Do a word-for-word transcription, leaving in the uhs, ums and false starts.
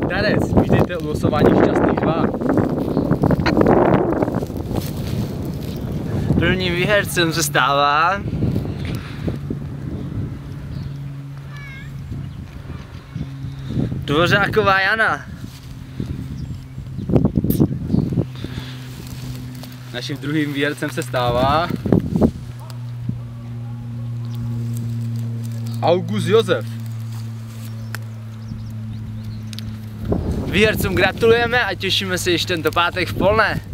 darec, vítejte u losování šťastných dva. Prvním výhercem se stává Dvořáková Jana. Naším druhým výhercem se stává August Josef. Výhercům gratulujeme a těšíme se již tento pátek v Polné.